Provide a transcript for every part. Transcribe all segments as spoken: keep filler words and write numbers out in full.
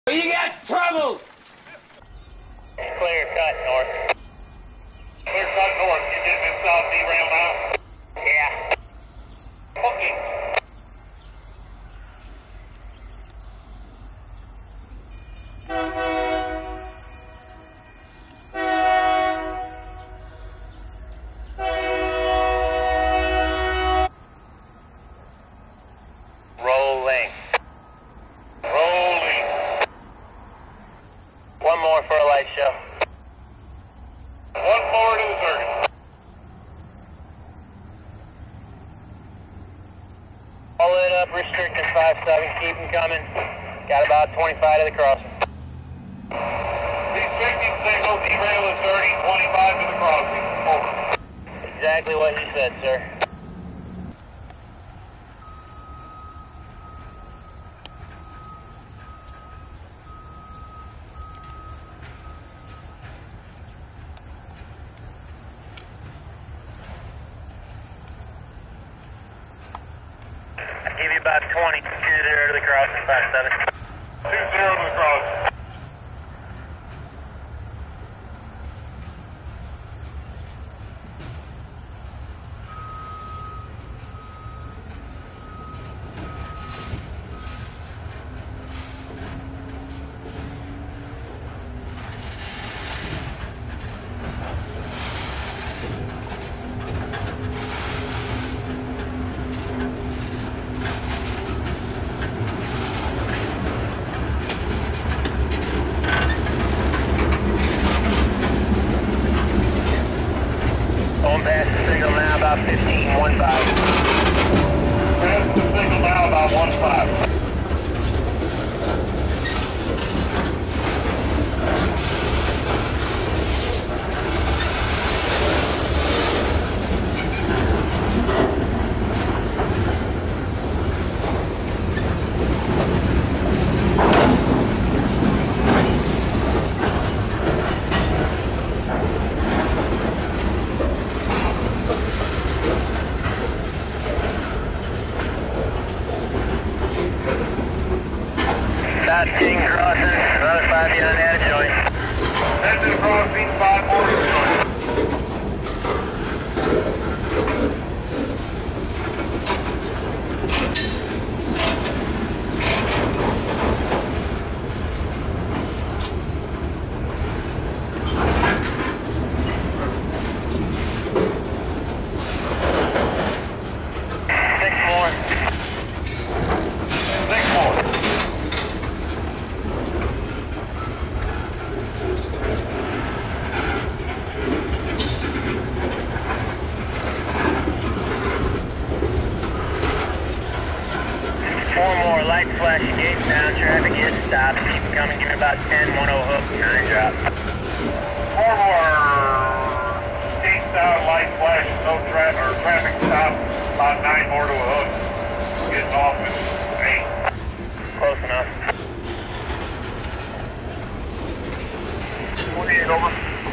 You got trouble! Clear cut north. Clear cut north. You getting in south derail now? Yeah. Okay. Rolling. Rolling. One more for a light show. One more to the circuit. All it up, restricted five seven, keep them coming. Got about twenty-five to the crossing. Restricting signal, derail is thirty, twenty-five to the crossing. Over. Exactly what you said, sir. I'll give you about twenty. two zero to the crossing, five seven. two zero to the crossing. On past the signal now, about fifteen, one five. Past the signal now, about one five. About ten crossing, another five beyond that joint. Head to the crossing, five more to the joint. Six more. Six more. Four more, light flashing, gates down, traffic is stopped. Keep them coming, give me about ten, one oh hook, nine drop. Four more. Gates down, light flash, no traffic, or traffic stop. About nine more to a hook. Getting off at eight. Close enough. twenty-eight over.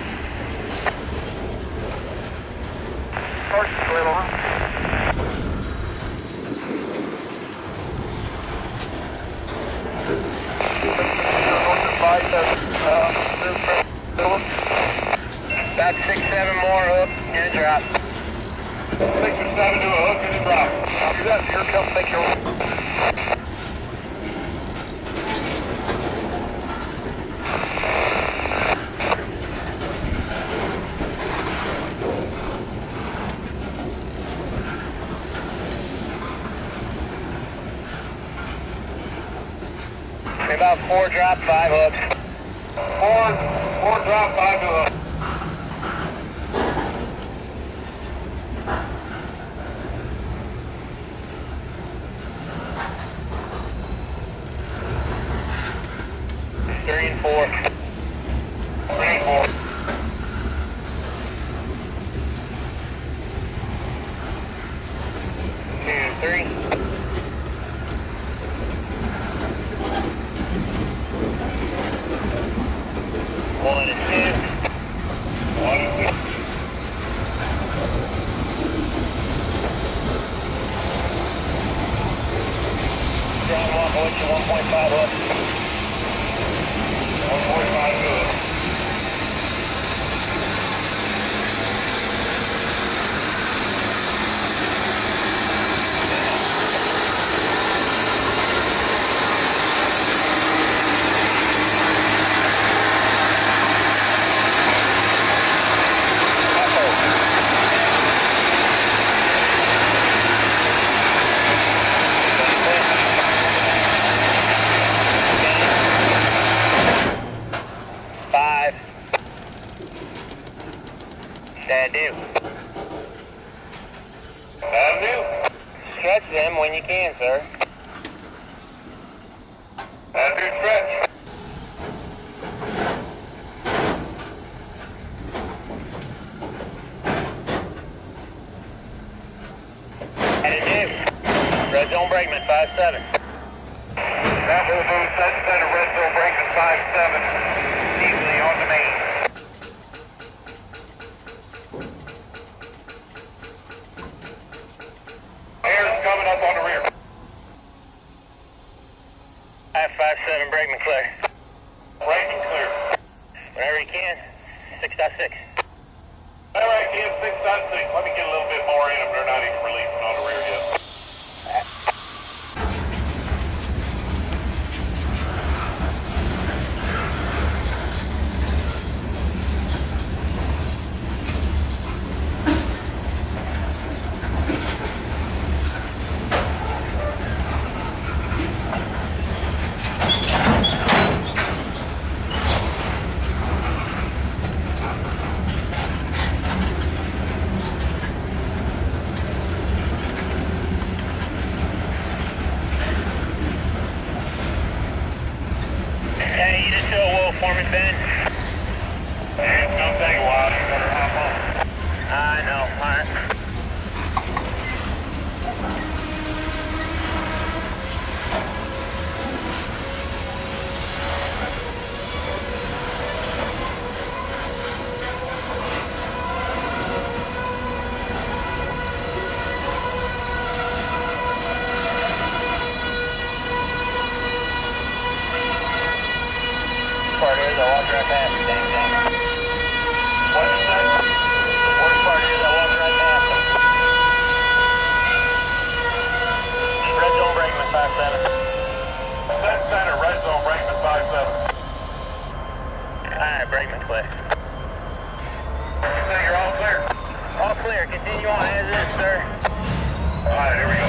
First clear over. About six, seven more hook and a drop. Six or seven to a hook and a drop. After that, here comes take your. About four drop, five hooks. Four, four drop, five to a hook. Three and four. Three and four. Two, three. One and two. One and two. John one, one point five up. Avenue. Avenue? Stretch them when you can, sir. Avenue stretch. Avenue. Red zone brakeman, five seven. That will be set center, red zone brakeman five seven. Easily on the main. Air's coming up on the rear. five seven, brakeman clear. Brakeman clear. Whenever you can, six point six. All right, kid, six point six. Let me get a little bit more in them. They're not even releasing on the rear yet. Hey, you just show a Wolf Foreman, Ben. Hey, it's gonna take a while. You better hop on. I know, alright. Part is I walked right past the dang thing. What is that? The worst part is I walked right past them. Red zone brakeman five seven. Set center, red zone brakeman five seven. Alright, brakeman clear. You say you're all clear? All clear. Continue on as is, sir. All right, here we go.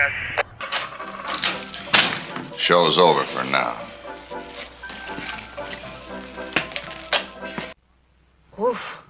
that. Show's over for now. Oof.